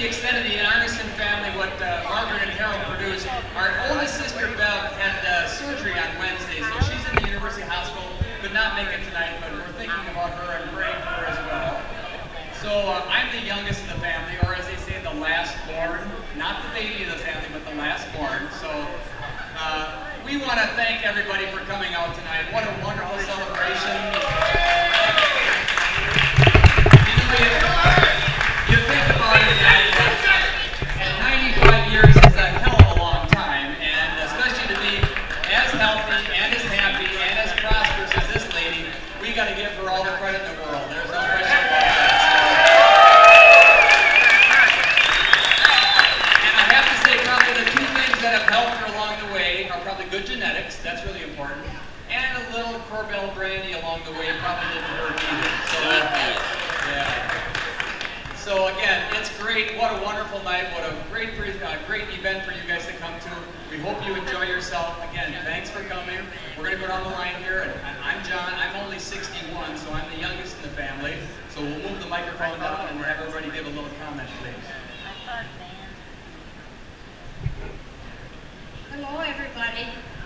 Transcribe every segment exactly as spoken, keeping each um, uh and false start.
the extent of the Arneson family, what uh, Margaret and Harold produced. Our oldest sister, Bev, had uh, surgery on Wednesday, so she's in the University Hospital, could not make it tonight, but we're thinking about her and praying for her as well. So uh, I'm the youngest in the family, or as they say, the last born. Not the baby of the family, but the last born. So uh, we want to thank everybody for coming out tonight. What a wonderful celebration. You think about it, and ninety-five years is a hell of a long time, and especially to be as healthy and as happy and as prosperous as this lady, we got to give her all the credit in the world. There's no question about that. So. And I have to say, probably the two things that have helped her along the way are probably good genetics, that's really important, and a little Corbel brandy along the way probably didn't hurt either. So, yeah. So again, it's great. What a wonderful night. What a great, uh, great event for you guys to come to. We hope you enjoy yourself. Again, thanks for coming. We're going to go down the line here. And I'm John. I'm only sixty-one, so I'm the youngest in the family. So we'll move the microphone down and have everybody give a little comment, please. Hello, everybody.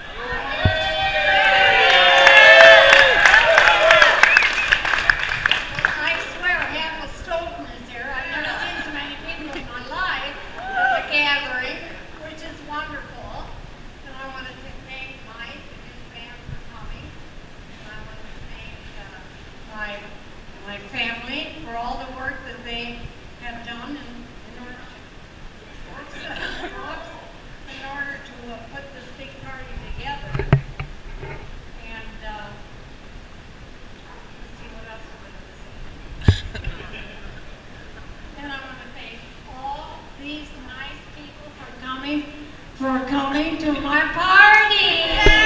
For coming to my party.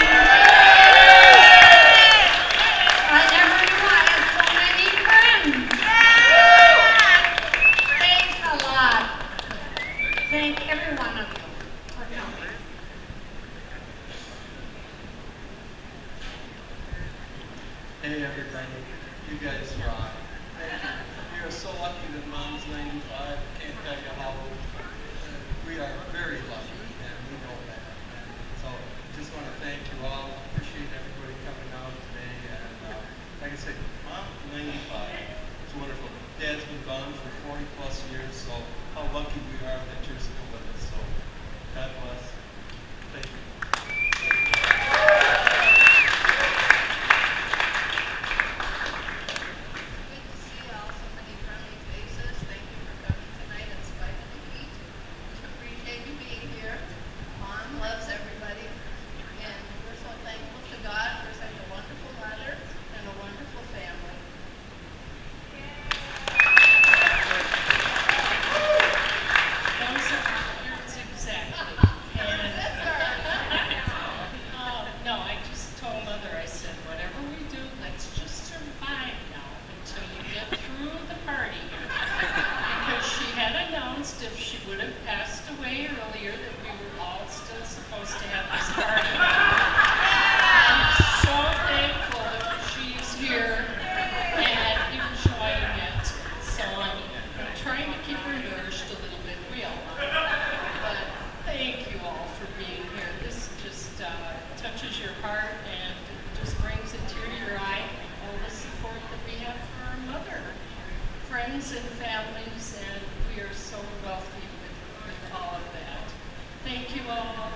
I never knew I had so many friends. Thanks a lot. Thank every one of you for coming. Hey everybody, you guys rock. Thank you. We are so lucky that Mom's ninety-five. Can't tell you how old. We are very lucky. So, just want to thank you all. Appreciate everybody coming out today. And uh, like I said, Mom, ninety-five. It's wonderful. Dad's been gone for forty plus years, so how lucky we are that you're still with us. So, God bless. Thank you. Good to see all so many friendly faces. Thank you for coming tonight in spite of the heat. Appreciate you being here. Mom loves everybody, and we're so thankful to God for such a wonderful mother and a wonderful family. Those are words exactly. And, uh, no, I just told Mother, I said, whatever we do, let's just survive now until you get through the party. Because she had announced if she would have passed away earlier that we were all still supposed to have this party. I'm so thankful that she's here and enjoying it. So I'm, I'm trying to keep her nourished a little bit. We all are. But thank you all for being here. This just uh, touches your heart and just brings a tear to your eye. All the support that we have for our mother, friends and families, and we are so wealthy with, with all of that. Thank you all.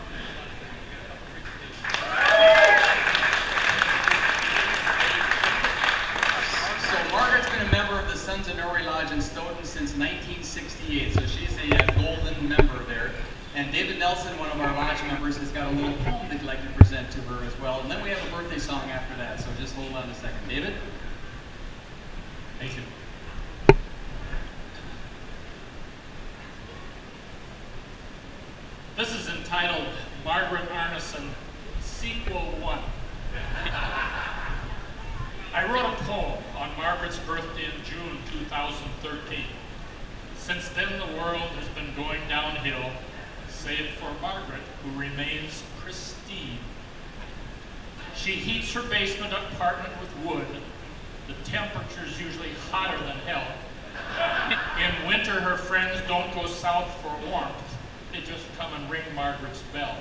So Margaret's been a member of the Sons of Norway Lodge in Stoughton since nineteen sixty-eight, so she's a uh, golden member there. And David Nelson, one of our lodge members, has got a little poem that he'd like to present to her as well. And then we have a birthday song after that, so just hold on a second. David? Thank you. This is entitled Margaret Arneson, Sequel one. I wrote a poem on Margaret's birthday in June two thousand thirteen. Since then, the world has been going downhill, save for Margaret, who remains pristine. She heats her basement apartment with wood. The temperature's usually hotter than hell. In winter, her friends don't don't go south for warmth. They just come and ring Margaret's bell.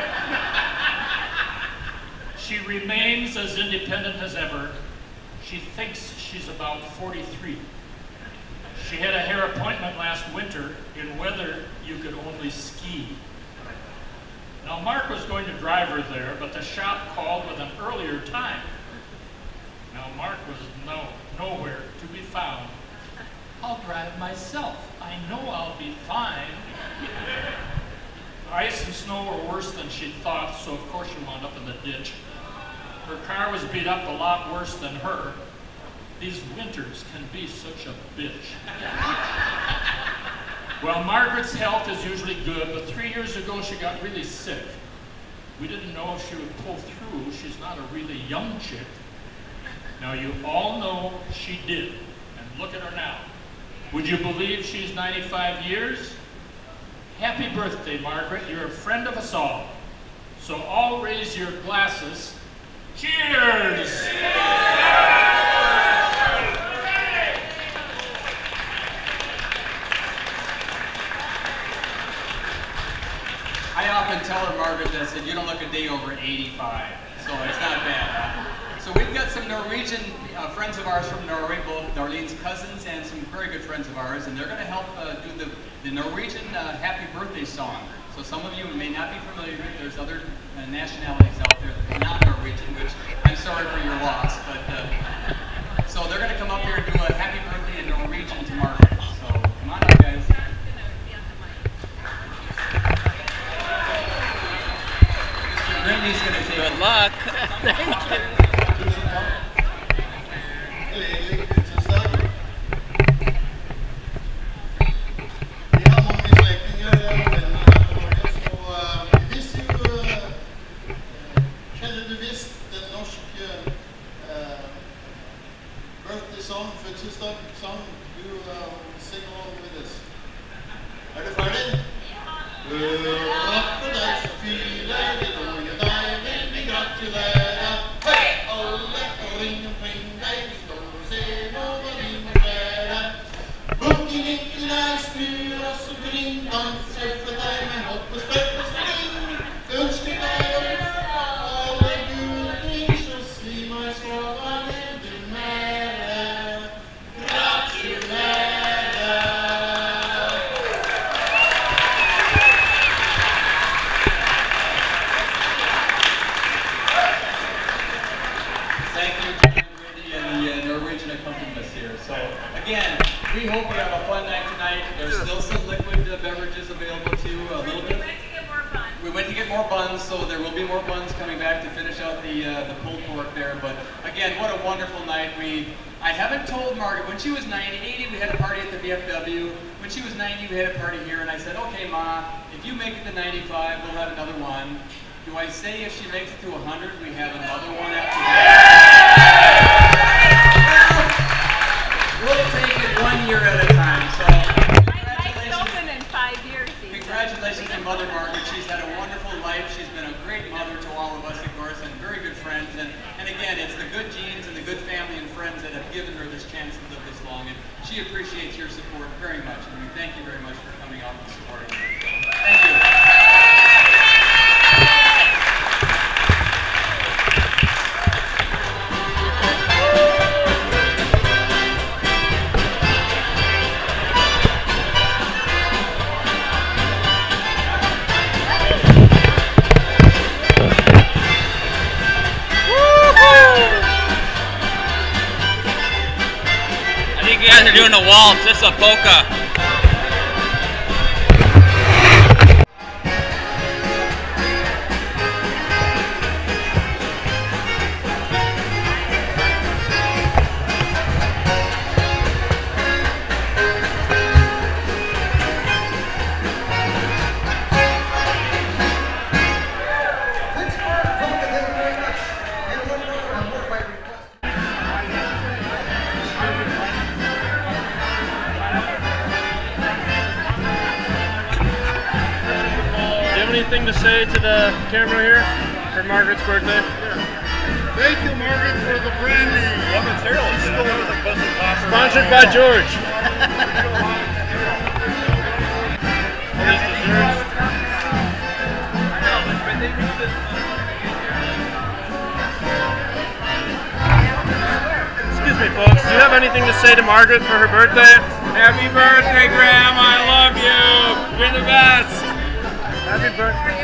She remains as independent as ever. She thinks she's about forty-three. She had a hair appointment last winter in weather you could only ski. Now, Mark was going to drive her there, but the shop called with an earlier time. Now, Mark was no, nowhere to be found. I'll drive myself. I know I'll be fine. Ice and snow were worse than she thought, so of course she wound up in the ditch. Her car was beat up a lot worse than her. These winters can be such a bitch. Well, Margaret's health is usually good, but three years ago she got really sick. We didn't know if she would pull through. She's not a really young chick. Now, you all know she did, and look at her now. Would you believe she's ninety-five years? Happy birthday, Margaret. You're a friend of us all. So all raise your glasses. Cheers! I often tell her, Margaret, that I said, you don't look a day over eighty-five, so it's not bad. So we've got some Norwegian uh, friends of ours from Norway, both Darlene's cousins and some very good friends of ours, and they're going to help uh, do the, the Norwegian uh, happy birthday song. So some of you may not be familiar with it. There's other uh, nationalities out there that are not Norwegian, which I'm sorry for your loss. But uh, so they're going to come up here and do a happy birthday in Norwegian to Margaret. So come on up, guys. Randy's going to take Good luck. Thank you. Song, fødselsdag, song, du uh, sing along with us. Er du ferdig? Ja! For deg som fyrer ditt år, ja deg vil vi gratulere. Hei, alle, og ring omkring deg, vi står og ser nå hva vi må gjøre. Bunky Nikolai snur oss og grinn, danser for deg med hopp og spøk og spring. Ønsker deg alle gule ting, så si meg så hva vil du mer? Again, we hope you have a fun night tonight. There's still some liquid uh, beverages available too. A little bit. We went to get more buns. We went to get more buns, so there will be more buns coming back to finish out the uh, the pulled pork there. But again, what a wonderful night. We I haven't told Margaret when she was ninety, eighty. We had a party at the V F W. When she was ninety, we had a party here, and I said, "Okay, Ma, if you make it to ninety-five, we'll have another one." Do I say if she makes it to one hundred, we have another one after that? We'll take it one year at a time. So, congratulations. Open in five years. Congratulations to Mother Margaret. She's had a wonderful life. She's been a great mother to all of us, of course, and very good friends. And, and again, it's the good genes and the good family and friends that have given her this chance to live this long. And she appreciates your support very much. And we thank you very much for coming out and supporting her. Thank you. You guys are doing a waltz. This is a polka. Anything to say to the camera here for Margaret's birthday? Thank you, Margaret, for the brandy. Sponsored by George. Hey folks, do you have anything to say to Margaret for her birthday? Happy birthday, Graham. I love you. You're the best. Happy birthday.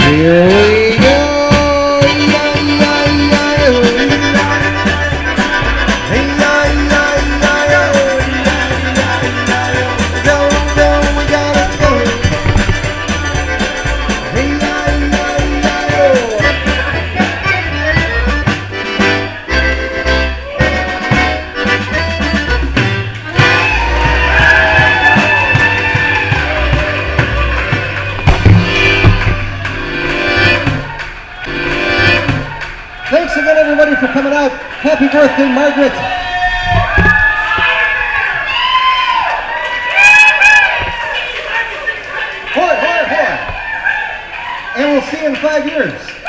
Here we go. Thanks again, everybody, for coming out. Happy birthday, Margaret. Hoy, hoy, hoy. And we'll see you in five years.